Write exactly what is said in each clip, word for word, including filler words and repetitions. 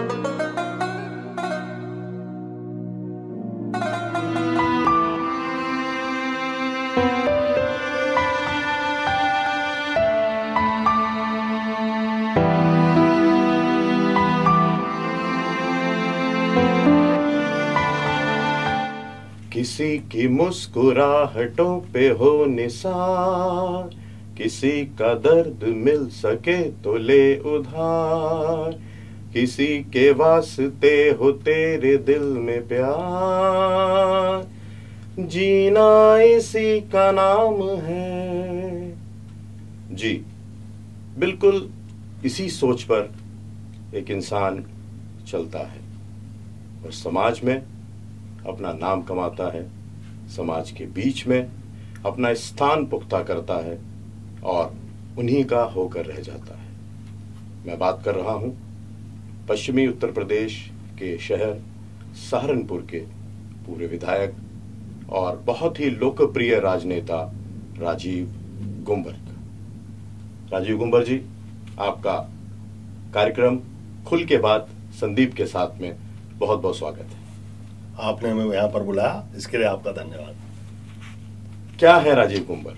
किसी की मुस्कुराहटों पे हो निसार, किसी का दर्द मिल सके तो ले उधार, किसी के वास्ते हो तेरे दिल में प्यार, जीना इसी का नाम है। जी बिल्कुल इसी सोच पर एक इंसान चलता है और समाज में अपना नाम कमाता है, समाज के बीच में अपना स्थान पुख्ता करता है और उन्हीं का होकर रह जाता है। मैं बात कर रहा हूं पश्चिमी उत्तर प्रदेश के शहर सहारनपुर के पूर्व विधायक और बहुत ही लोकप्रिय राजनेता राजीव गुंबर का। राजीव गुंबर जी, आपका कार्यक्रम खुल के बाद संदीप के साथ में बहुत बहुत स्वागत है। आपने हमें यहाँ पर बुलाया, इसके लिए आपका धन्यवाद। क्या है राजीव गुंबर?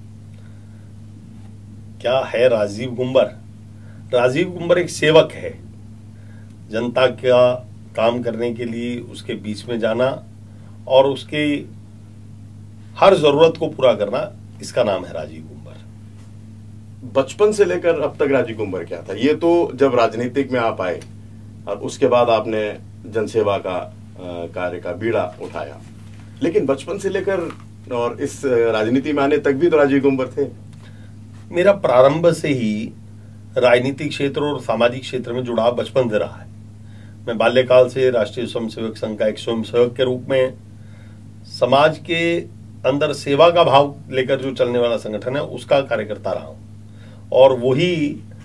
क्या है राजीव गुंबर? राजीव गुंबर एक सेवक है। जनता का काम करने के लिए उसके बीच में जाना और उसकी हर जरूरत को पूरा करना, इसका नाम है राजीव गुंबर। बचपन से लेकर अब तक राजीव गुंबर क्या था? ये तो जब राजनीतिक में आप आए और उसके बाद आपने जनसेवा का कार्य का बीड़ा उठाया, लेकिन बचपन से लेकर और इस राजनीति में आने तक भी तो राजीव गुंबर थे। मेरा प्रारंभ से ही राजनीतिक क्षेत्र और सामाजिक क्षेत्र में जुड़ाव बचपन से रहा है। मैं बाल्यकाल से राष्ट्रीय स्वयंसेवक संघ का एक स्वयंसेवक के रूप में समाज के अंदर सेवा का भाव लेकर जो चलने वाला संगठन है उसका कार्यकर्ता रहा हूं, और वही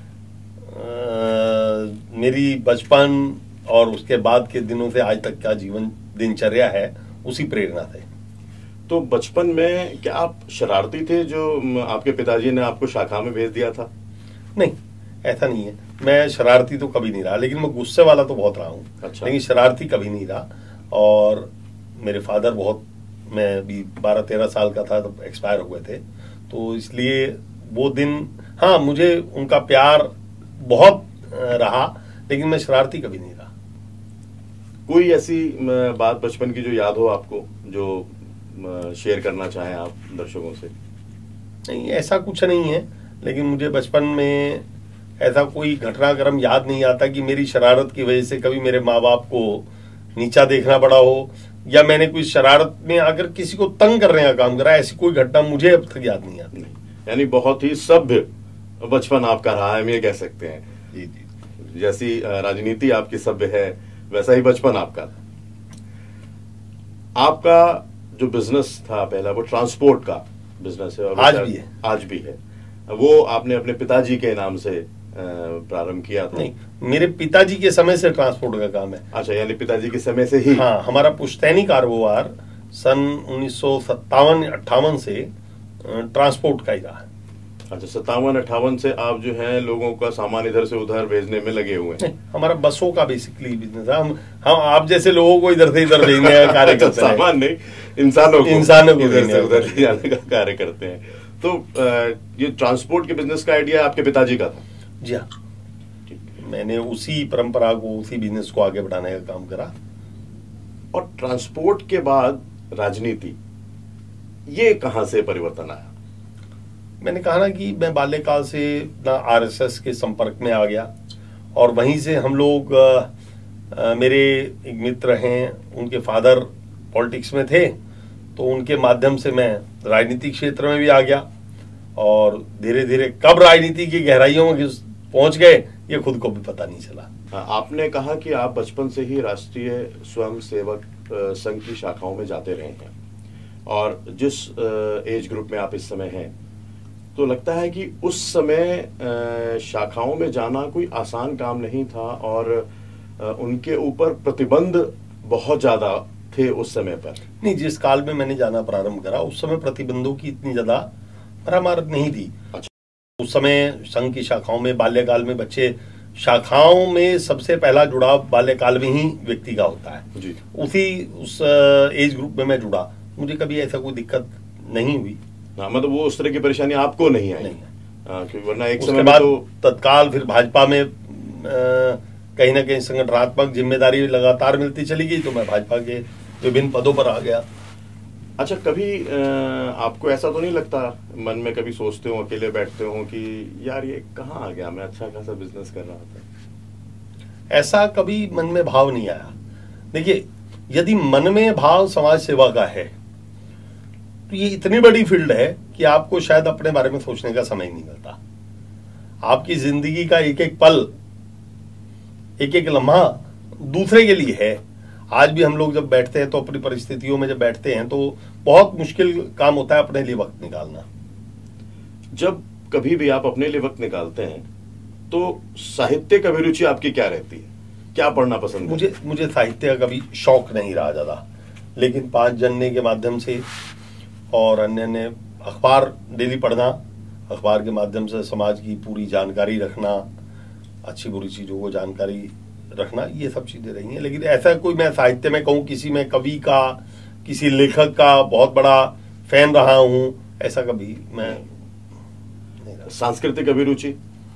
मेरी बचपन और उसके बाद के दिनों से आज तक का जीवन दिनचर्या है, उसी प्रेरणा थे। तो बचपन में क्या आप शरारती थे जो आपके पिताजी ने आपको शाखा में भेज दिया था? नहीं, ऐसा नहीं है। मैं शरारती तो कभी नहीं रहा, लेकिन मैं गुस्से वाला तो बहुत रहा हूँ। अच्छा। लेकिन शरारती कभी नहीं रहा। और मेरे फादर बहुत, मैं भी बारह तेरह साल का था तब एक्सपायर हुए थे, तो इसलिए वो दिन, हाँ, मुझे उनका प्यार बहुत रहा, लेकिन मैं शरारती कभी नहीं रहा। कोई ऐसी बात बचपन की जो याद हो आपको, जो शेयर करना चाहें आप दर्शकों से? नहीं, ऐसा कुछ नहीं है, लेकिन मुझे बचपन में ऐसा कोई घटनाक्रम याद नहीं आता कि मेरी शरारत की वजह से कभी मेरे माँ बाप को नीचा देखना पड़ा हो, या मैंने कोई शरारत में अगर किसी को तंग करने का काम करा, ऐसी कोई घटना मुझे अब तक याद नहीं आती। यानी बहुत ही सभ्य बचपन आपका रहा है, हम ये कह सकते हैं। जी जी। जैसी राजनीति आपकी सभ्य है, वैसा ही बचपन आपका था। आपका जो बिजनेस था पहला, वो ट्रांसपोर्ट का बिजनेस है और आज भी है। आज भी है। वो आपने अपने पिताजी के नाम से प्रारंभ किया था? नहीं, मेरे पिताजी के समय से ट्रांसपोर्ट का काम है। अच्छा, यानी पिताजी के समय से ही? हाँ, हमारा पुश्तैनी कारोबार सन उन्नीस सौ सत्तावन अट्ठावन से ट्रांसपोर्ट का ही रहा है। अच्छा, सत्तावन अट्ठावन से आप जो है लोगों का सामान इधर से उधर भेजने में लगे हुए हैं। हमारा बसों का बेसिकली बिजनेस है। हम हम आप जैसे लोगों को इधर से इधर भेजने का कार्य करते हैं। सामान नहीं, इंसानों को इंसानों को इधर से उधर ले जाने का कार्य करते हैं। तो ये ट्रांसपोर्ट के बिजनेस का आइडिया आपके पिताजी का था? जी हाँ, मैंने उसी परंपरा को, उसी बिजनेस को आगे बढ़ाने का काम करा। और ट्रांसपोर्ट के बाद राजनीति, ये कहां से परिवर्तन आया? मैंने कहा ना कि मैं बाल्यकाल से ना आरएसएस के संपर्क में आ गया, और वहीं से हम लोग आ, आ, मेरे एक मित्र हैं, उनके फादर पॉलिटिक्स में थे, तो उनके माध्यम से मैं राजनीतिक क्षेत्र में भी आ गया, और धीरे धीरे कब राजनीति की गहराइयों में पहुंच गए ये खुद को भी पता नहीं चला। आपने कहा कि आप बचपन से ही राष्ट्रीय स्वयंसेवक संघ की शाखाओं में जाते रहे हैं, और जिस एज ग्रुप में आप इस समय हैं, तो लगता है कि उस समय शाखाओं में जाना कोई आसान काम नहीं था, और उनके ऊपर प्रतिबंध बहुत ज्यादा थे उस समय पर। नहीं, जिस काल में मैंने जाना प्रारंभ करा उस समय प्रतिबंधों की इतनी ज्यादा भरमार नहीं थी। अच्छा। उस समय संघ की शाखाओं में बाल्यकाल में बच्चे शाखाओं में सबसे पहला जुड़ाव बाल्यकाल में ही व्यक्ति का होता है जी। उसी उस एज ग्रुप में मैं जुड़ा, मुझे कभी ऐसा कोई दिक्कत नहीं हुई। हाँ, मतलब वो उस तरह की परेशानी आपको नहीं आई? नहीं। हाँ, क्योंकि वरना एक उसके समय बाद तो तत्काल फिर भाजपा में आ, कहीं ना कहीं संगठनात्मक जिम्मेदारी लगातार मिलती चली गई, तो मैं भाजपा के विभिन्न पदों पर आ गया। अच्छा, कभी आपको ऐसा तो नहीं लगता, मन में कभी सोचते हो, अकेले बैठते हो कि यार ये कहाँ आ गया, मैं अच्छा खासा बिजनेस कर रहा था? ऐसा कभी मन में भाव नहीं आया। देखिए, यदि मन में भाव समाज सेवा का है तो ये इतनी बड़ी फील्ड है कि आपको शायद अपने बारे में सोचने का समय नहीं मिलता। आपकी जिंदगी का एक एक पल, एक एक लम्हा दूसरे के लिए है। आज भी हम लोग जब बैठते हैं तो अपनी परिस्थितियों में जब बैठते हैं तो बहुत मुश्किल काम होता है अपने लिए वक्त निकालना। जब कभी भी आप अपने लिए वक्त निकालते हैं तो साहित्य का अभिरुचि आपकी क्या रहती है? क्या पढ़ना पसंद है? मुझे मुझे साहित्य का कभी शौक नहीं रहा ज्यादा, लेकिन पांच जनने के माध्यम से और अन्य अन्य अखबार डेली पढ़ना, अखबार के माध्यम से समाज की पूरी जानकारी रखना, अच्छी बुरी चीजों को जानकारी रखना, ये सब चीजें रही हैं। लेकिन ऐसा कोई मैं साहित्य में कहूँ किसी में कवि का, किसी लेखक का बहुत बड़ा फैन रहा हूं, ऐसा कभी मैं नहीं रहा। सांस्कृतिक अभिरुचि?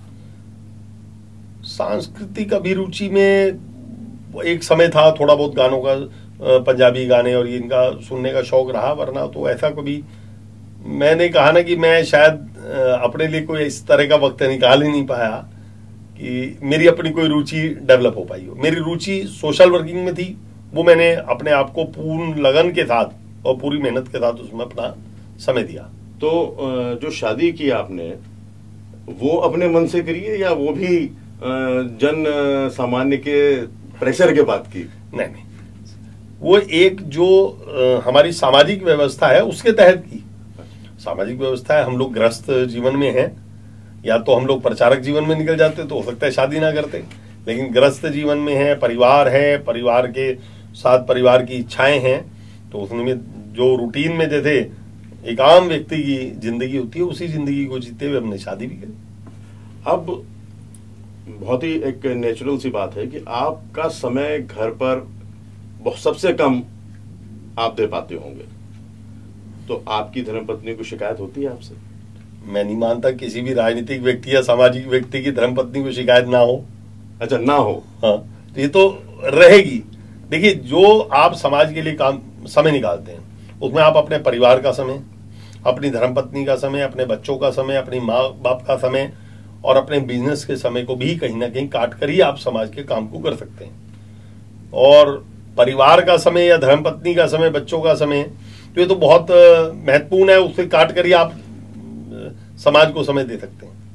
सांस्कृतिक अभिरुचि में एक समय था थोड़ा बहुत गानों का, पंजाबी गाने और इनका सुनने का शौक रहा, वरना तो ऐसा कभी मैंने कहा ना कि मैं शायद अपने लिए कोई इस तरह का वक्त निकाल ही नहीं पाया कि मेरी अपनी कोई रुचि डेवलप हो पाई हो। मेरी रुचि सोशल वर्किंग में थी, वो मैंने अपने आप को पूर्ण लगन के साथ और पूरी मेहनत के साथ उसमें अपना समय दिया। तो जो शादी की आपने, वो अपने मन से करी है या वो भी जन सामान्य के प्रेशर के बाद की? नहीं नहीं, वो एक जो हमारी सामाजिक व्यवस्था है उसके तहत की। सामाजिक व्यवस्था है, हम लोग ग्रस्त जीवन में हैं, या तो हम लोग प्रचारक जीवन में निकल जाते तो हो सकता है शादी ना करते, लेकिन ग्रस्त जीवन में है, परिवार है, परिवार के साथ परिवार की इच्छाएं हैं, तो उसमें जो रूटीन में जैसे एक आम व्यक्ति की जिंदगी होती है उसी जिंदगी को जीते हुए हमने शादी भी करी। अब बहुत ही एक नेचुरल सी बात है कि आपका समय घर पर बहुत सबसे कम आप दे पाते होंगे, तो आपकी धर्मपत्नी को शिकायत होती है आपसे? मैं नहीं मानता किसी भी राजनीतिक व्यक्ति या सामाजिक व्यक्ति की धर्मपत्नी को शिकायत ना हो। अच्छा, ना हो? हाँ, तो ये तो रहेगी। देखिए, जो आप समाज के लिए काम समय निकालते हैं उसमें आप अपने परिवार का समय, अपनी धर्मपत्नी का समय, अपने बच्चों का समय, अपनी माँ बाप का समय और अपने बिजनेस के समय को भी कहीं ना कहीं काट कर ही आप समाज के काम को कर सकते हैं। और परिवार का समय या धर्मपत्नी का समय, बच्चों का समय, तो ये तो बहुत महत्वपूर्ण है, उससे काट कर ही आप समाज को समय दे सकते हैं।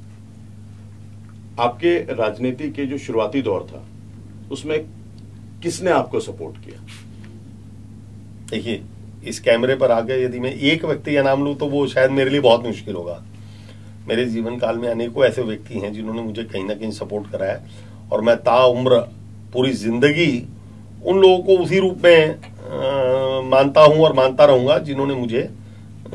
आपके राजनीति के जो शुरुआती दौर था उसमें किसने आपको सपोर्ट किया? देखिए, इस कैमरे पर आकर यदि मैं एक व्यक्ति का नाम लूं तो वो शायद मेरे लिए बहुत मुश्किल होगा। मेरे जीवन काल में अनेकों ऐसे व्यक्ति हैं जिन्होंने मुझे कहीं ना कहीं सपोर्ट करा है, और मैं ताउम्र पूरी जिंदगी उन लोगों को उसी रूप में आ, मानता हूं और मानता रहूंगा जिन्होंने मुझे आ,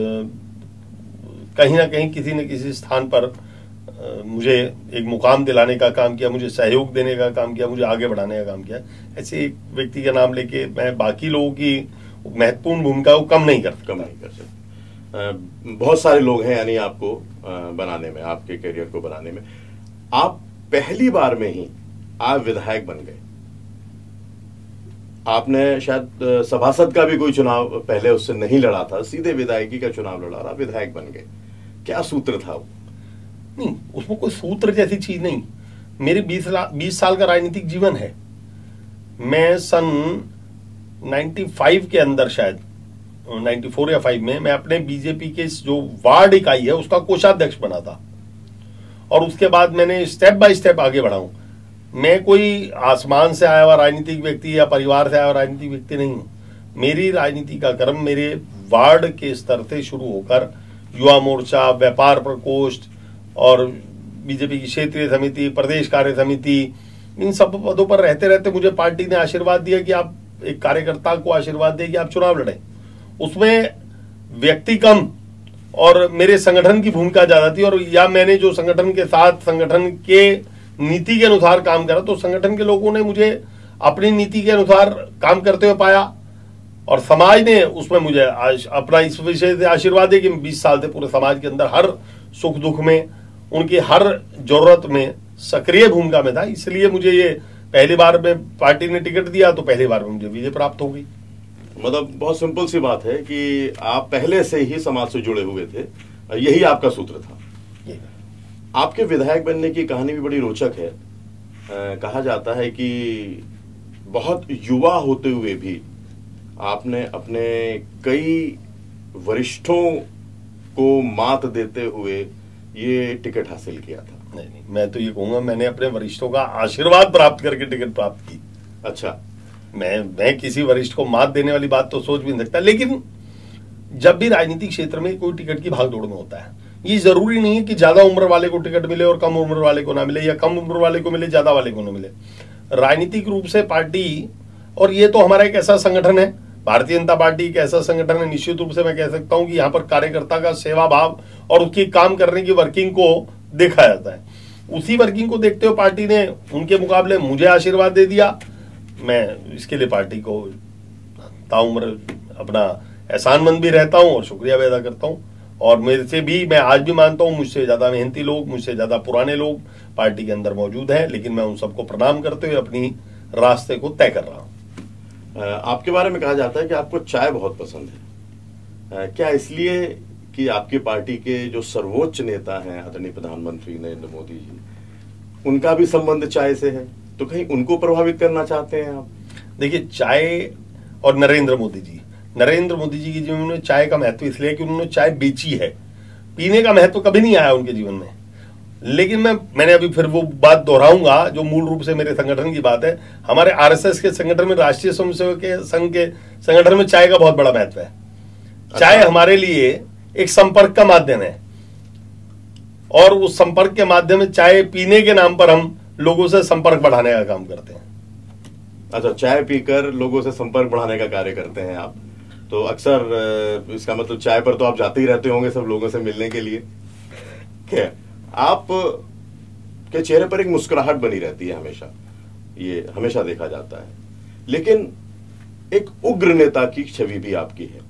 कहीं ना कहीं किसी न किसी स्थान पर आ, मुझे एक मुकाम दिलाने का काम किया, मुझे सहयोग देने का काम किया, मुझे आगे बढ़ाने का काम किया। ऐसे एक व्यक्ति का नाम लेके मैं बाकी लोगों की महत्वपूर्ण भूमिका को कम नहीं कर कम नहीं कर सकते। बहुत सारे लोग हैं यानी आपको बनाने में, आपके करियर को बनाने में। आप पहली बार में ही आप विधायक बन गए। आपने शायद सभासद का भी कोई चुनाव पहले उससे नहीं लड़ा था, सीधे विधायकी का चुनाव लड़ा और आप विधायक बन गए। क्या सूत्र था वो? नहीं, उसमें कोई सूत्र जैसी चीज नहीं। मेरे बीस बीस साल का राजनीतिक जीवन है। मैं सन पचानवे के अंदर, शायद चौरानवे या पाँच में, मैं अपने बीजेपी के जो वार्ड इकाई है उसका कोषाध्यक्ष बना था, और उसके बाद मैंने स्टेप बाय स्टेप आगे बढ़ा हूं। मैं कोई आसमान से आया हुआ राजनीतिक व्यक्ति या परिवार से आया हुआ राजनीतिक व्यक्ति नहीं हूं। मेरी राजनीति का क्रम मेरे वार्ड के स्तर से शुरू होकर युवा मोर्चा, व्यापार प्रकोष्ठ और बीजेपी की क्षेत्रीय समिति, प्रदेश कार्य समिति, इन सब पदों पर रहते रहते मुझे पार्टी ने आशीर्वाद दिया कि आप एक कार्यकर्ता को आशीर्वाद दे कि आप चुनाव लड़ें। उसमें व्यक्ति कम और मेरे संगठन की भूमिका ज्यादा थी, और या मैंने जो संगठन के साथ, संगठन के नीति के अनुसार काम करा, तो संगठन के लोगों ने मुझे अपनी नीति के अनुसार काम करते हुए पाया और समाज ने उसमें मुझे अपना इस विषय से आशीर्वाद है कि बीस साल से पूरे समाज के अंदर हर सुख दुख में, उनकी हर जरूरत में सक्रिय भूमिका में था। इसलिए मुझे ये पहली बार में पार्टी ने टिकट दिया तो पहली बार में मुझे विजय प्राप्त हो गई। मतलब बहुत सिंपल सी बात है कि आप पहले से ही समाज से जुड़े हुए थे, यही आपका सूत्र था। आपके विधायक बनने की कहानी भी बड़ी रोचक है। आ, कहा जाता है कि बहुत युवा होते हुए भी आपने अपने कई वरिष्ठों को मात देते हुए ये टिकट हासिल किया था। नहीं नहीं, मैं तो ये कहूंगा मैंने अपने वरिष्ठों का आशीर्वाद प्राप्त करके टिकट प्राप्त की। अच्छा, मैं मैं किसी वरिष्ठ को मात देने वाली बात तो सोच भी नहीं सकता, लेकिन जब भी राजनीतिक क्षेत्र में कोई टिकट की भागदौड़ में होता है, ये जरूरी नहीं है कि ज्यादा उम्र वाले को टिकट मिले और कम उम्र वाले को ना मिले, या कम उम्र वाले को मिले ज्यादा वाले को ना मिले। राजनीतिक रूप से पार्टी, और ये तो हमारा एक ऐसा संगठन है, भारतीय जनता पार्टी एक ऐसा संगठन है, निश्चित रूप से मैं कह सकता हूं कि यहाँ पर कार्यकर्ता का सेवा भाव और उसकी काम करने की वर्किंग को देखा जाता है। उसी वर्किंग को देखते हुए पार्टी ने उनके मुकाबले मुझे आशीर्वाद दे दिया। मैं इसके लिए पार्टी को ताउम्र अपना एहसानमंद भी रहता हूं और शुक्रिया भी अदा करता हूं। और मेरे से भी, मैं आज भी मानता हूं, मुझसे ज्यादा मेहनती लोग, मुझसे ज्यादा पुराने लोग पार्टी के अंदर मौजूद हैं, लेकिन मैं उन सबको प्रणाम करते हुए अपनी रास्ते को तय कर रहा हूं। आपके बारे में कहा जाता है कि आपको चाय बहुत पसंद है। क्या इसलिए कि आपकी पार्टी के जो सर्वोच्च नेता हैं आदरणीय प्रधानमंत्री नरेंद्र मोदी जी, उनका भी संबंध चाय से है, तो कहीं उनको प्रभावित करना चाहते हैं आप? देखिए, चाय और नरेंद्र मोदी जी नरेंद्र मोदी जी के जीवन में चाय का महत्व इसलिए कि उन्होंने चाय बेची है। पीने का महत्व कभी नहीं आया उनके जीवन में। लेकिन मैं मैंने अभी फिर वो बात दोहराऊंगा जो मूल रूप से मेरे संगठन की बात है। हमारे आरएसएस के संगठन में, राष्ट्रीय स्वयंसेवक के संघ के संगठन में चाय का बहुत बड़ा महत्व है। चाय हमारे लिए एक संपर्क का माध्यम है और उस संपर्क के माध्यम में चाय पीने के नाम पर हम लोगों से संपर्क बढ़ाने का काम करते हैं। अच्छा, चाय पीकर लोगों से संपर्क बढ़ाने का कार्य करते हैं आप। तो अक्सर इसका मतलब चाय पर तो आप जाते ही रहते होंगे सब लोगों से मिलने के लिए। क्या आप के चेहरे पर एक मुस्कुराहट बनी रहती है हमेशा, ये हमेशा देखा जाता है। लेकिन एक उग्र नेता की छवि भी आपकी है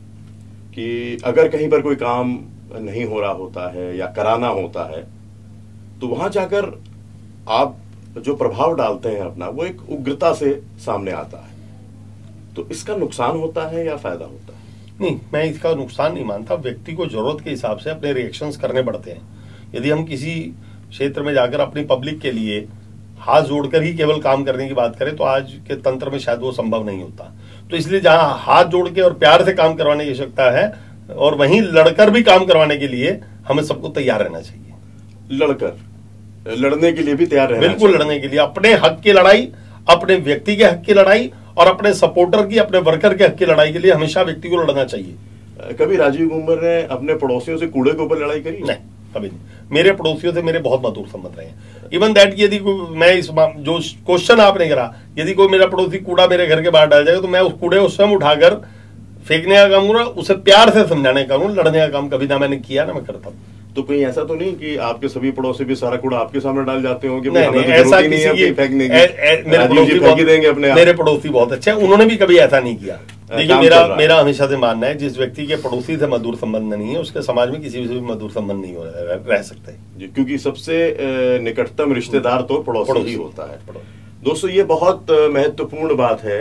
कि अगर कहीं पर कोई काम नहीं हो रहा होता है या कराना होता है तो वहां जाकर आप जो प्रभाव डालते हैं अपना, वो एक उग्रता से सामने आता है। तो इसका नुकसान होता है या फायदा होता है? नहीं, मैं इसका नुकसान नहीं मानता। व्यक्ति को जरूरत के हिसाब से अपने रिएक्शंस करने पड़ते हैं। यदि हम किसी क्षेत्र में जाकर अपनी पब्लिक के लिए हाथ जोड़कर ही केवल काम करने की बात करें तो आज के तंत्र में शायद वो संभव नहीं होता। तो इसलिए जहां हाथ जोड़ के और प्यार से काम करवाने की आवश्यकता है और वहीं लड़कर भी काम करवाने के लिए हमें सबको तैयार रहना चाहिए। लड़कर लड़ने के लिए भी तैयार रहना, बिल्कुल लड़ने के लिए, अपने हक की लड़ाई, अपने व्यक्ति के हक की लड़ाई और अपने सपोर्टर की, अपने वर्कर के हक की लड़ाई के लिए हमेशा व्यक्ति को लड़ना चाहिए। कभी राजीव गुंबर ने अपने पड़ोसियों से कूड़े के ऊपर लड़ाई करी? नहीं, कभी नहीं। मेरे पड़ोसियों से मेरे बहुत मधुर संबंध रहे हैं। इवन दैट यदि मैं इस जो क्वेश्चन आपने करा, यदि कोई मेरा पड़ोसी कूड़ा मेरे घर के बाहर डाल जाएगा तो मैं उस कूड़े को स्वयं उठाकर फेंकने का काम करूंगा, उसे प्यार से समझाने का काम, लड़ने का काम कभी ना मैंने किया ना मैं करता हूँ। तो कहीं ऐसा तो नहीं कि आपके सभी पड़ोसी भी सारा कूड़ा आपके सामने डाल जाते हो कि नहीं, नहीं, ऐसा किसी की फेंकने की, मेरे पड़ोसी बहुत देंगे अपने मेरे पड़ोसी बहुत अच्छे हैं, उन्होंने भी कभी ऐसा नहीं किया। देखिए, मेरा मेरा हमेशा से मानना है जिस व्यक्ति के पड़ोसी से मधुर संबंध नहीं है उसके समाज में किसी से भी मधुर संबंध नहीं हो रह सकते, क्योंकि सबसे निकटतम रिश्तेदार तो पड़ोसी ही होता है। दोस्तों, ये बहुत महत्वपूर्ण बात है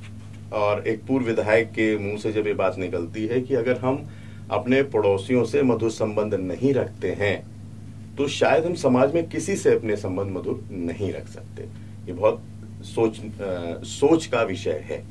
और एक पूर्व विधायक के मुंह से जब ये बात निकलती है कि अगर हम अपने पड़ोसियों से मधुर संबंध नहीं रखते हैं तो शायद हम समाज में किसी से अपने संबंध मधुर नहीं रख सकते। ये बहुत सोच आ, सोच का विषय है।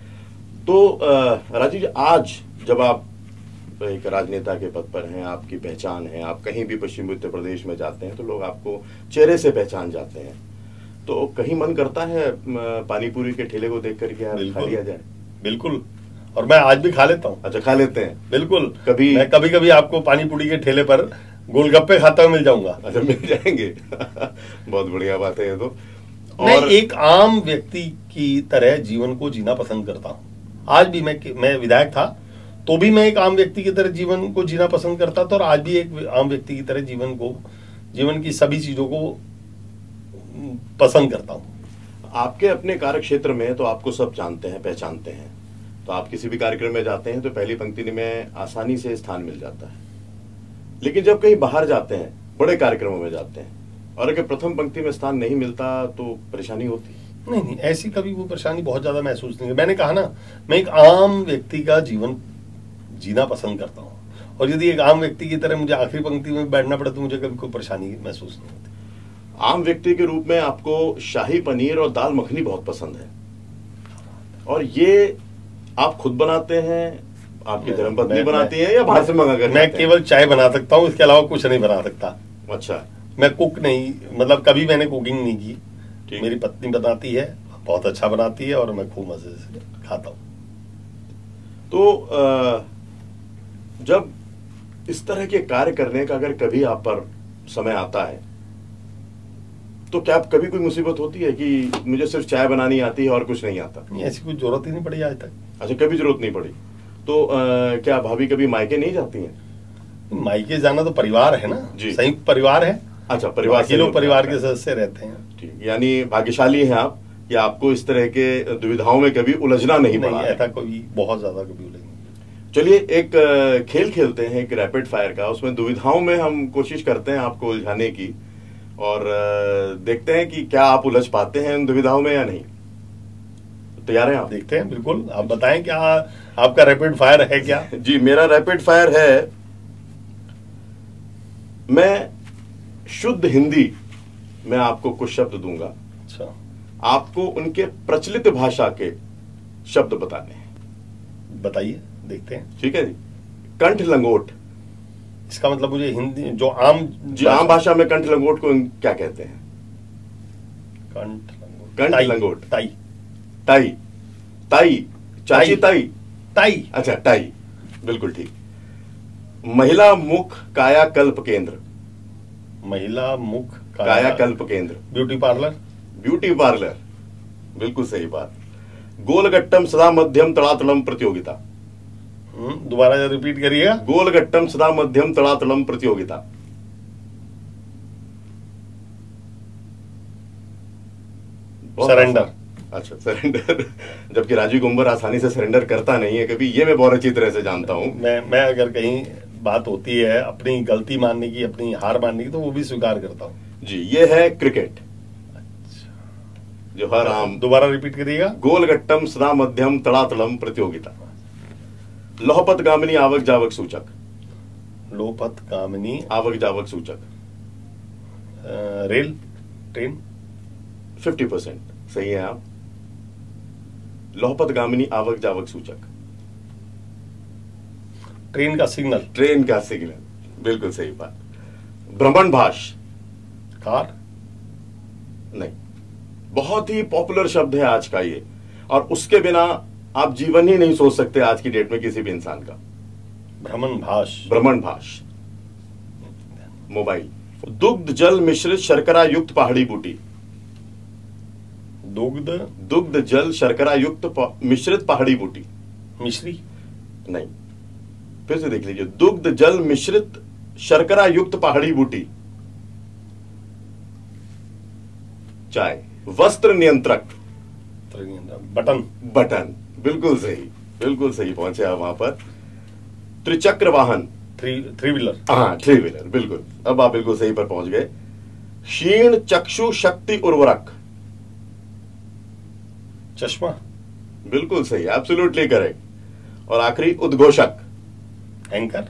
तो राजीव जी, आज जब आप एक राजनेता के पद पर हैं, आपकी पहचान है, आप कहीं भी पश्चिमी उत्तर प्रदेश में जाते हैं तो लोग आपको चेहरे से पहचान जाते हैं, तो कहीं मन करता है पानी पूरी के ठेले को देख करके यार खा लिया जाए? बिल्कुल, और मैं आज भी खा लेता हूँ। अच्छा, खा लेते हैं? बिल्कुल। कभी मैं कभी कभी आपको पानी पूरी के ठेले पर गोलगप्पे खाता हुआ मिल जाऊंगा। अच्छा, मिल जाएंगे। बहुत बढ़िया बात है ये तो। और मैं एक आम व्यक्ति की तरह जीवन को जीना पसंद करता हूँ। आज भी मैं मैं विधायक था तो भी मैं एक आम व्यक्ति की तरह जीवन को जीना पसंद करता था और आज भी एक आम व्यक्ति की तरह जीवन को जीवन की सभी चीजों को पसंद करता हूँ। आपके अपने कार्य क्षेत्र में तो आपको सब जानते हैं, पहचानते हैं, तो आप किसी भी कार्यक्रम में जाते हैं तो पहली पंक्ति में आसानी से स्थान मिल जाता है। लेकिन जब कहीं बाहर जाते हैं, बड़े कार्यक्रमों में जाते हैं, और अगर प्रथम पंक्ति में स्थान नहीं मिलता तो परेशानी होती? नहीं नहीं, ऐसी कभी वो परेशानी बहुत ज्यादा महसूस नहीं है। मैंने कहा ना, मैं एक आम व्यक्ति का जीवन जीना पसंद करता हूँ, और यदि एक आम व्यक्ति की तरह मुझे आखिरी पंक्ति में बैठना पड़े तो मुझे कभी कोई परेशानी महसूस नहीं होती। आम व्यक्ति के रूप में आपको शाही पनीर और दाल मखनी बहुत पसंद है, और ये आप खुद बनाते हैं, आपकी धर्मपत्नी बनाती है, या बाहर से मंगा कर? मैं केवल चाय बना सकता हूँ, इसके अलावा कुछ नहीं बना सकता। अच्छा। मैं कुक नहीं, मतलब कभी मैंने कुकिंग नहीं की। मेरी पत्नी बनाती है, बहुत अच्छा बनाती है, और मैं खूब मजे से खाता हूँ। तो जब इस तरह के कार्य करने का अगर कभी आप पर समय आता है तो क्या कभी कोई मुसीबत होती है कि मुझे सिर्फ चाय बनानी आती है और कुछ नहीं आता? नहीं, ऐसी कोई जरूरत ही नहीं पड़ी आज तक। अच्छा, कभी जरूरत नहीं पड़ी। तो आ, क्या भाभी कभी मायके नहीं जाती हैं? मायके जाना तो परिवार है ना, संयुक्त परिवार है। अच्छा, परिवार के लोग परिवार के सदस्य रहते हैं। ठीक, यानी भाग्यशाली हैं आप कि आपको इस तरह के दुविधाओं में कभी उलझना नहीं पड़ा। ऐसा कभी बहुत ज्यादा कभी उलझना। चलिए एक खेल खेलते हैं, एक रैपिड फायर का। उसमें दुविधाओं में हम कोशिश करते हैं आपको उलझाने की, और देखते हैं कि क्या आप उलझ पाते हैं उन दुविधाओं में या नहीं। तैयार हैं आप? देखते हैं, बिल्कुल। आप बताएं क्या आपका रैपिड फायर है क्या? जी, मेरा रैपिड फायर है, मैं शुद्ध हिंदी में आपको कुछ शब्द दूंगा। अच्छा। आपको उनके प्रचलित भाषा के शब्द बताने हैं। बताइए, देखते हैं। ठीक है जी। कंठ लंगोट, इसका मतलब मुझे हिंदी जो आम जी आम भाषा में कंठ लंगोट को क्या कहते हैं? कंठ लंगोट, कंठ लंगोट, टाई, टाई, टाई, चाची ताई, टाई। अच्छा, टाई, बिल्कुल ठीक। महिला मुख कायाकल्प केंद्र, महिला मुख कायाकल्प केंद्र, ब्यूटी पार्लर, ब्यूटी पार्लर, बिल्कुल सही बात। गोलगट्टम सदा मध्यम तड़ातलम प्रतियोगिता, दोबारा रिपीट करिएगा। गोलगट्टम सदा मध्यम तड़ातलम प्रतियोगिता, सरेंडर। अच्छा, सरेंडर। जबकि राजीव कुंबर आसानी से सरेंडर करता नहीं है कभी, ये मैं बहुत अच्छी तरह से जानता हूं। मैं मैं अगर कहीं बात होती है अपनी गलती मानने की, अपनी हार मानने की, तो वो भी स्वीकार करता हूं। जी, ये है क्रिकेट। अच्छा, जो हर आम। दोबारा रिपीट करिएगा। गोलगट्टम सदा मध्यम तड़ातलम प्रतियोगिता, लोहपत गामिनी आवक जावक सूचक, लोहपत गामिनी आवक जावक सूचक, रेल, ट्रेन। फिफ्टी परसेंट सही है आप। लोहपत गामिनी आवक जावक सूचक, ट्रेन का सिग्नल, ट्रेन का सिग्नल, बिल्कुल सही बात। भ्रमण भाष, कार नहीं, बहुत ही पॉपुलर शब्द है आज का ये, और उसके बिना आप जीवन ही नहीं सोच सकते आज की डेट में किसी भी इंसान का। भ्रमण भाष, भ्रमण भाष, मोबाइल। दुग्ध जल मिश्रित शर्करा युक्त पहाड़ी बूटी, दुग्ध दुग्ध जल शर्करा युक्त मिश्रित पहाड़ी बूटी, मिश्री नहीं, फिर से देख लीजिए। दुग्ध जल मिश्रित शर्करा युक्त पहाड़ी बूटी, चाय। वस्त्र नियंत्रक, बटन, बटन, बिल्कुल सही, बिल्कुल सही पहुंचे आप वहां पर। त्रिचक्र वाहन, थ्री थ्री व्हीलर, हाँ, थ्री व्हीलर, बिल्कुल, अब आप बिल्कुल सही पर पहुंच गए। क्षीण चक्षु शक्ति उर्वरक, चश्मा, बिल्कुल सही, एब्सोल्युटली करेक्ट। और आखिरी उद्घोषक, एंकर।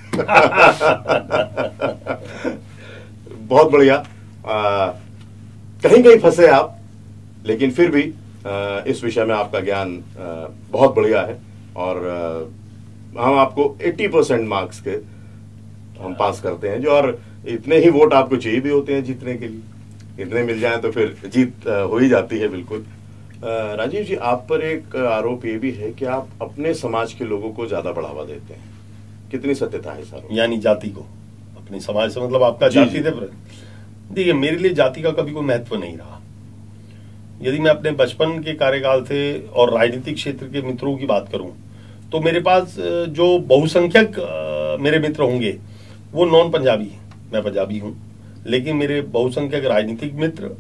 बहुत बढ़िया। आ, कहीं कहीं फंसे आप, लेकिन फिर भी आ, इस विषय में आपका ज्ञान आ, बहुत बढ़िया है, और आ, हम आपको अस्सी परसेंट मार्क्स के हम पास करते हैं जो, और इतने ही वोट आपको चाहिए भी होते हैं जीतने के लिए। इतने मिल जाएं तो फिर जीत आ, हो ही जाती है। बिल्कुल। राजीव जी, आप पर एक आरोप ये भी है कि आप अपने समाज के लोगों को ज्यादा बढ़ावा देते हैं, कितनी सत्यता है सर? यानी जाति को अपने समाज से मतलब आपका जाति से? देखिए, मेरे लिए जाति का कभी कोई महत्व नहीं रहा। यदि मैं अपने बचपन के कार्यकाल से और राजनीतिक क्षेत्र के मित्रों की बात करूं तो मेरे पास जो बहुसंख्यक मेरे मित्र होंगे वो नॉन पंजाबी हैं। मैं पंजाबी हूं, लेकिन मेरे बहुसंख्यक राजनीतिक मित्र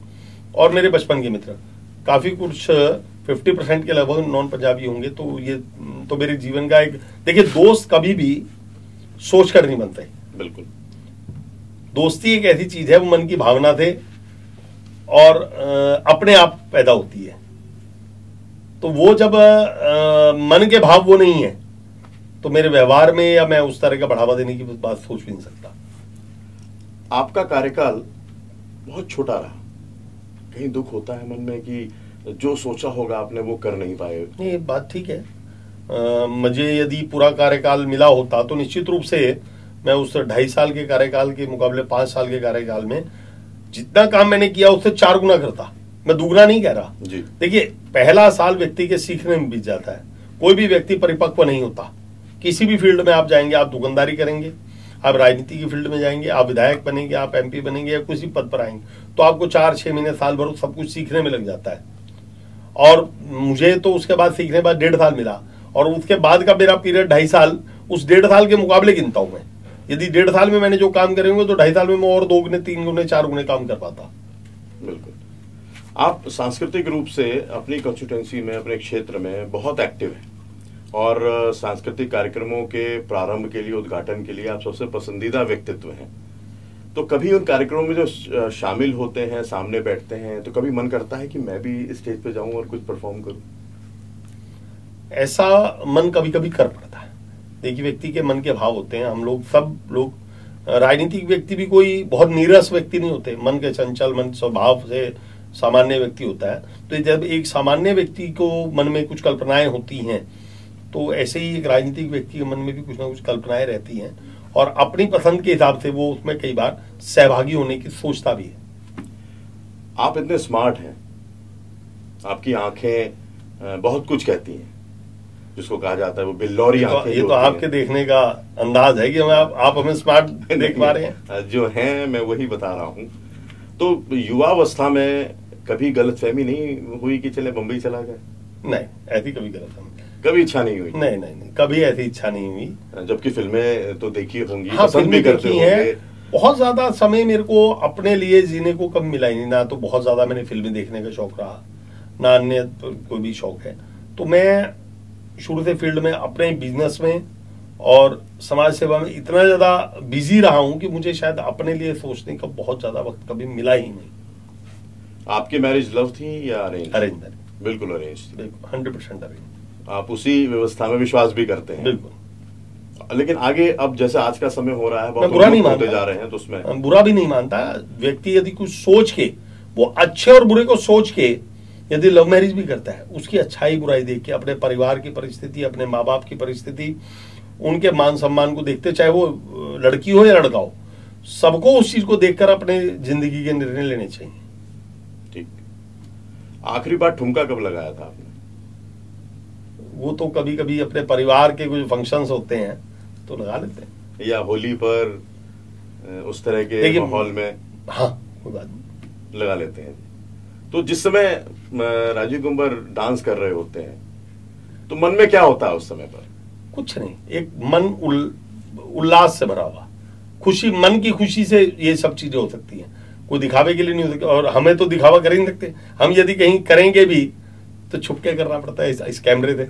और मेरे बचपन के मित्र काफी कुछ फिफ्टी परसेंट के लगभग नॉन पंजाबी होंगे। तो ये तो मेरे जीवन का एक, देखिए दोस्त कभी भी सोच कर नहीं बनते। बिल्कुल, दोस्ती एक ऐसी चीज है, वो मन की भावना थे और आ, अपने आप पैदा होती है। तो वो जब आ, मन के भाव वो नहीं है तो मेरे व्यवहार में या मैं उस तरह का बढ़ावा देने की बात सोच भी नहीं सकता। आपका कार्यकाल बहुत छोटा रहा, कहीं दुख होता है मन में कि जो सोचा होगा आपने वो कर नहीं पाए? नहीं, बात ठीक है। आ, मुझे यदि पूरा कार्यकाल मिला होता तो निश्चित रूप से मैं उस ढाई साल के कार्यकाल के मुकाबले पांच साल के कार्यकाल में जितना काम मैंने किया उससे चार गुना करता। मैं दुगना नहीं कह रहा। देखिए, पहला साल व्यक्ति के सीखने में बीत जाता है। कोई भी व्यक्ति परिपक्व नहीं होता। किसी भी फील्ड में आप जाएंगे, आप दुकानदारी करेंगे, आप राजनीति की फील्ड में जाएंगे, आप विधायक बनेंगे, आप एमपी बनेंगे या किसी पद पर आएंगे, तो आपको चार छह महीने साल भर सब कुछ सीखने में लग जाता है। और मुझे तो उसके बाद सीखने के बाद डेढ़ साल मिला, और उसके बाद का मेरा पीरियड ढाई साल, उस डेढ़ साल के मुकाबले गिनता हूं मैं। यदि डेढ़ साल में मैंने जो काम करे होंगे तो ढाई साल में मैं और दो गुने, तीन गुने, चार गुने काम कर पाता। बिल्कुल। आप सांस्कृतिक रूप से अपनी कंस्टिट्यूएंसी में, अपने क्षेत्र में बहुत एक्टिव हैं और सांस्कृतिक कार्यक्रमों के प्रारंभ के लिए, उद्घाटन के लिए आप सबसे पसंदीदा व्यक्तित्व हैं। तो कभी उन कार्यक्रमों में जो शामिल होते हैं, सामने बैठते हैं, तो कभी मन करता है कि मैं भी स्टेज पे जाऊं और कुछ परफॉर्म करूं? ऐसा मन कभी कभी कर पड़ता है। देखिए, व्यक्ति के मन के भाव होते हैं। हम लोग सब लोग, राजनीतिक व्यक्ति भी कोई बहुत नीरस व्यक्ति नहीं होते। मन के चंचल, मन स्वभाव से सामान्य व्यक्ति होता है। तो जब एक सामान्य व्यक्ति को मन में कुछ कल्पनाएं होती हैं, तो ऐसे ही एक राजनीतिक व्यक्ति के मन में भी कुछ ना कुछ कल्पनाएं रहती हैं, और अपनी पसंद के हिसाब से वो उसमें कई बार सहभागी होने की सोचता भी है। आप इतने स्मार्ट हैं, आपकी आंखें बहुत कुछ कहती हैं, जिसको कहा जाता है वो बिल्लौरी आंखें। ये तो आपके देखने का अंदाज है कि हमें आप, आप हमें स्मार्ट देख पा रहे हैं। जो हैं मैं वही बता रहा हूँ। तो युवावस्था में कभी गलतफहमी नहीं हुई कि चले बम्बई चला गए? नहीं, ऐसी कभी गलतफहमी कभी इच्छा नहीं हुई? नहीं नहीं नहीं, कभी ऐसी इच्छा नहीं हुई। जबकि फिल्में तो देखी होंगी, हाँ, पसंद भी करते होंगे। बहुत ज्यादा समय मेरे को अपने लिए जीने को कब मिला ही नहीं। ना तो बहुत ज्यादा मैंने फिल्में देखने का शौक रहा, ना अन्य तो कोई भी शौक है। तो मैं शुरू से फील्ड में, अपने बिजनेस में और समाज सेवा में इतना ज्यादा बिजी रहा हूं कि मुझे शायद अपने लिए सोचने का बहुत ज्यादा वक्त कभी मिला ही नहीं। आपकी मैरिज लव थी या अरेंज? अरेंज। बिल्कुल अरेंज। बिल्कुल हंड्रेड परसेंट अरेंज। आप उसी व्यवस्था में विश्वास भी करते हैं? बिल्कुल। लेकिन आगे अब जैसे आज का समय हो रहा है, बहुत बुरा नहीं मानता, जा रहे हैं, तो उसमें बुरा भी नहीं मानता। व्यक्ति यदि कुछ सोच के, वो अच्छे और बुरे को सोच के यदि लव मैरिज भी करता है, उसकी अच्छाई बुराई देख के, अपने परिवार की परिस्थिति, अपने माँ बाप की परिस्थिति, उनके मान सम्मान को देखते, चाहे वो लड़की हो या लड़का हो, सबको उस चीज को देखकर अपने जिंदगी के निर्णय लेने चाहिए। ठीक। आखिरी बार ठुमका कब लगाया था आपने? वो तो कभी कभी अपने परिवार के कुछ फंक्शंस होते हैं तो लगा लेते हैं, या होली पर उस तरह के माहौल में? हाँ, कोई बात नहीं, लगा लेते हैं। तो जिस समय राजीव कुंवर डांस कर रहे होते हैं तो मन में क्या होता है उस समय पर? कुछ नहीं, एक मन उल, उल्लास से भरा हुआ, खुशी, मन की खुशी से ये सब चीजें हो सकती हैं। कोई दिखावे के लिए नहीं हो सकती, और हमें तो दिखावा कर ही नहीं सकते। हम यदि कहीं करेंगे भी तो छुप के करना पड़ता है इस, इस कैमरे से।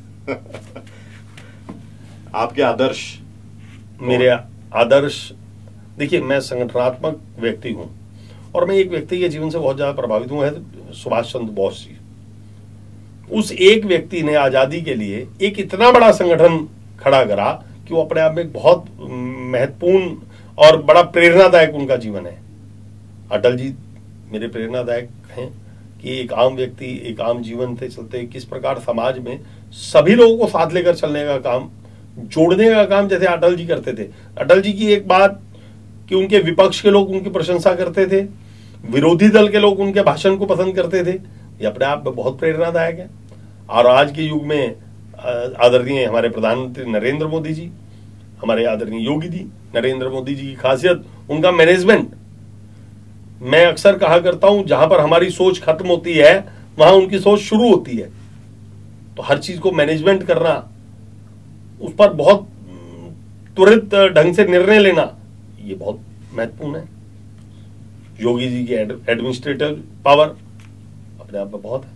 आपके आदर्श? मेरे आदर्श, देखिए, मैं संगठनात्मक व्यक्ति हूं और मैं एक व्यक्ति के जीवन से बहुत ज्यादा प्रभावित हूं, है सुभाष चंद्र बोस जी। उस एक व्यक्ति ने आजादी के लिए एक इतना बड़ा संगठन खड़ा करा कि वो अपने आप में एक बहुत महत्वपूर्ण और बड़ा प्रेरणादायक उनका जीवन है। अटल जी मेरे प्रेरणादायक हैं कि एक आम व्यक्ति एक आम जीवन से चलते किस प्रकार समाज में सभी लोगों को साथ लेकर चलने का काम, जोड़ने का काम जैसे अटल जी करते थे। अटल जी की एक बात कि उनके विपक्ष के लोग उनकी प्रशंसा करते थे, विरोधी दल के लोग उनके भाषण को पसंद करते थे, ये अपने आप में बहुत प्रेरणादायक है। और आज के युग में आदरणीय हमारे प्रधानमंत्री नरेंद्र मोदी जी, हमारे आदरणीय योगी जी, नरेंद्र मोदी जी की खासियत उनका मैनेजमेंट। मैं अक्सर कहा करता हूं, जहां पर हमारी सोच खत्म होती है वहां उनकी सोच शुरू होती है। तो हर चीज को मैनेजमेंट करना, उस पर बहुत त्वरित ढंग से निर्णय लेना, ये बहुत महत्वपूर्ण है। योगी जी की एडमिनिस्ट्रेटिव पावर अपने आप में बहुत है।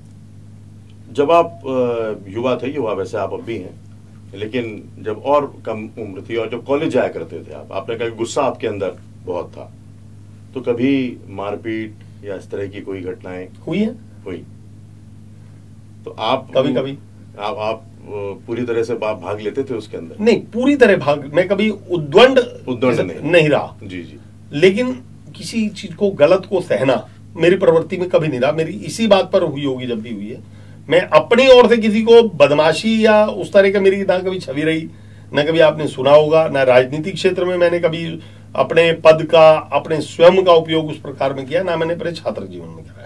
जब आप अ, युवा थे, युवा वैसे आप अब भी हैं, लेकिन जब और कम उम्र थी और जब कॉलेज जाया करते थे आप, आपने कहा कि गुस्सा आपके अंदर बहुत था, तो कभी मारपीट या इस तरह की कोई घटनाएं हुई है? हुई? तो आप कभी कभी आप, आप अ, पूरी तरह से बा- भाग लेते थे उसके अंदर? नहीं, पूरी तरह भाग, मैं कभी उद्दंड उद्दंड नहीं, नहीं रहा। जी जी। लेकिन किसी चीज को, गलत को सहना मेरी प्रवृत्ति में कभी नहीं रहा। मेरी इसी बात पर हुई होगी जब भी हुई है। मैं अपनी ओर से किसी को बदमाशी या उस तरह का मेरी ना कभी छवि रही, ना कभी आपने सुना होगा, ना राजनीतिक क्षेत्र में मैंने कभी अपने पद का, अपने स्वयं का उपयोग उस प्रकार में किया, ना मैंने अपने छात्र जीवन में किया।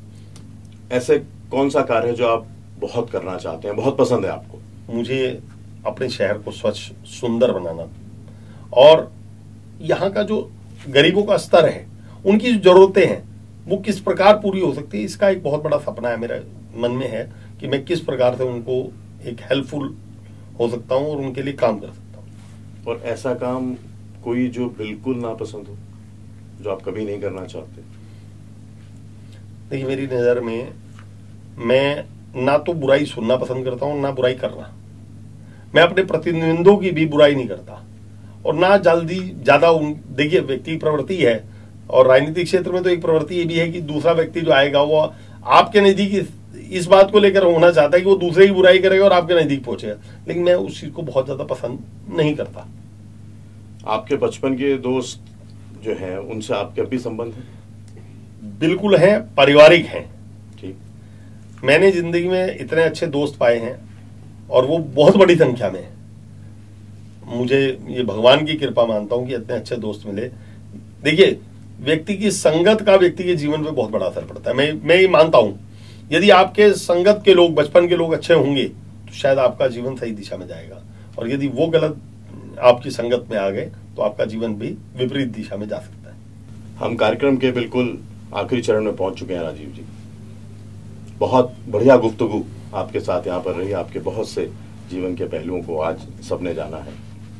ऐसे कौन सा कार्य है जो आप बहुत करना चाहते हैं, बहुत पसंद है आपको? मुझे अपने शहर को स्वच्छ, सुंदर बनाना, और यहाँ का जो गरीबों का स्तर है, उनकी जो जरूरतें हैं वो किस प्रकार पूरी हो सकती है, इसका एक बहुत बड़ा सपना है मेरे मन में है कि मैं किस प्रकार से उनको एक हेल्पफुल हो सकता हूँ और उनके लिए काम कर सकता हूँ। और ऐसा काम कोई जो बिल्कुल नापसंद हो, जो आप कभी नहीं करना चाहते? देखिए, मेरी नज़र में मैं ना तो बुराई सुनना पसंद करता हूँ, ना बुराई करना। मैं अपने प्रतिद्वंद्वियों की भी बुराई नहीं करता, और ना जल्दी ज्यादा उन, देखिए व्यक्ति की प्रवृत्ति है, और राजनीतिक क्षेत्र में तो एक प्रवृत्ति ये भी है कि दूसरा व्यक्ति जो आएगा वो आपके नजदीक इस बात को लेकर होना चाहता है कि वो दूसरे की बुराई करेगा और आपके नजदीक पहुंचेगा, लेकिन मैं उस चीज को बहुत ज्यादा पसंद नहीं करता। आपके बचपन के दोस्त जो हैं उनसे आपके अभी संबंध है? बिल्कुल है, पारिवारिक हैं। ठीक। मैंने जिंदगी में इतने अच्छे दोस्त पाए हैं, और वो बहुत बड़ी संख्या में है। मुझे ये भगवान की कृपा मानता हूं कि इतने अच्छे दोस्त मिले। देखिए, व्यक्ति की संगत का व्यक्ति के जीवन पे बहुत बड़ा असर पड़ता है। मैं मैं ये मानता हूं, यदि आपके संगत के लोग, बचपन के लोग अच्छे होंगे तो शायद आपका जीवन सही दिशा में जाएगा, और यदि वो गलत आपकी संगत में आ गए तो आपका जीवन भी विपरीत दिशा में जा सकता है। हम कार्यक्रम के बिल्कुल आखिरी चरण में पहुंच चुके हैं राजीव जी। बहुत बढ़िया गुफ्तगू आपके साथ यहाँ पर रही। आपके बहुत से जीवन के पहलुओं को आज सबने जाना है।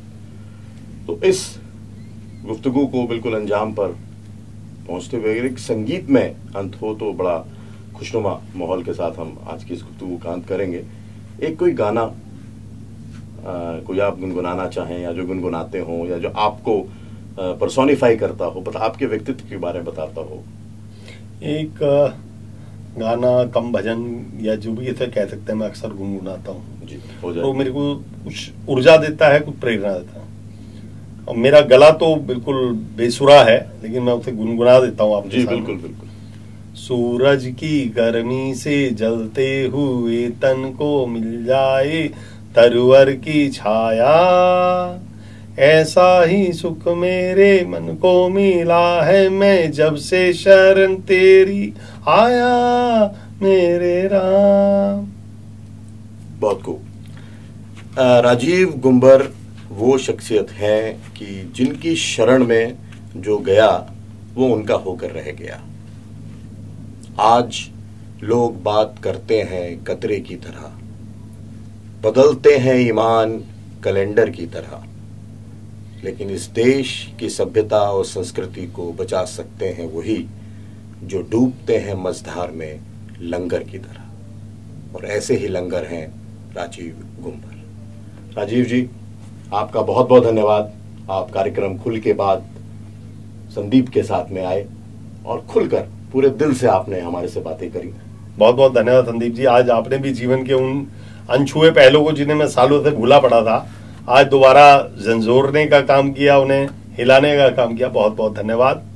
तो इस गुफ्तगू को बिल्कुल अंजाम पर पहुंचते हुए एक संगीत में अंत हो तो बड़ा खुशनुमा माहौल के साथ हम आज की इस गुफ्तगू का अंत करेंगे। एक कोई गाना आ, कोई आप गुनगुनाना चाहें, या जो गुनगुनाते हो, या जो आपको पर्सोनिफाई करता हो, बता आपके व्यक्तित्व के बारे में बताता हो। एक गाना, कम भजन, या जो भी इसे कह सकते हैं, मैं अक्सर गुनगुनाता हूँ जी, हो जाए। तो मेरे को कुछ ऊर्जा देता है, कुछ प्रेरणा देता है। और मेरा गला तो बिल्कुल बेसुरा है, लेकिन मैं उसे गुनगुना देता हूँ आपके जी सामने। बिल्कुल बिल्कुल। सूरज की गर्मी से जलते हुए तन को मिल जाए तरवर की छाया, ऐसा ही सुख मेरे मन को मिला है, मैं जब से शरण तेरी आया मेरे राम। बहुत खूब। राजीव गुंबर वो शख्सियत है कि जिनकी शरण में जो गया वो उनका होकर रह गया। आज लोग बात करते हैं कतरे की तरह, बदलते हैं ईमान कैलेंडर की तरह, लेकिन इस देश की सभ्यता और संस्कृति को बचा सकते हैं वही जो डूबते हैं मझधार में लंगर की तरह। और ऐसे ही लंगर हैं राजीव गुंबर। राजीव जी, आपका बहुत बहुत धन्यवाद। आप कार्यक्रम खुल के बाद संदीप के साथ में आए और खुलकर पूरे दिल से आपने हमारे से बातें करी। बहुत बहुत धन्यवाद संदीप जी। आज आपने भी जीवन के उन अनछुए पहलुओं को जिन्हें मैं सालों से भूला पड़ा था, आज दोबारा झंझोरने का काम किया, उन्हें हिलाने का काम किया। बहुत बहुत धन्यवाद।